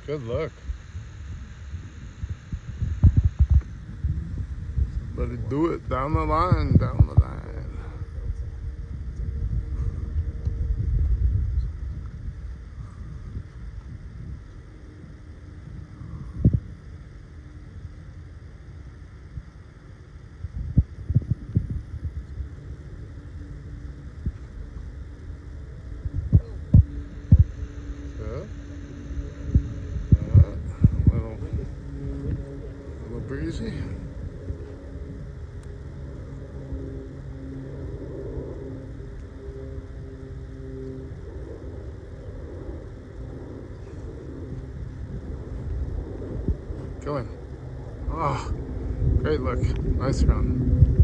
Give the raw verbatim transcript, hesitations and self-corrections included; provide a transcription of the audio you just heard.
Good look. Let it do it down the line, down the line. Good. Uh, little, little breezy. Going. Oh, great look. Nice run.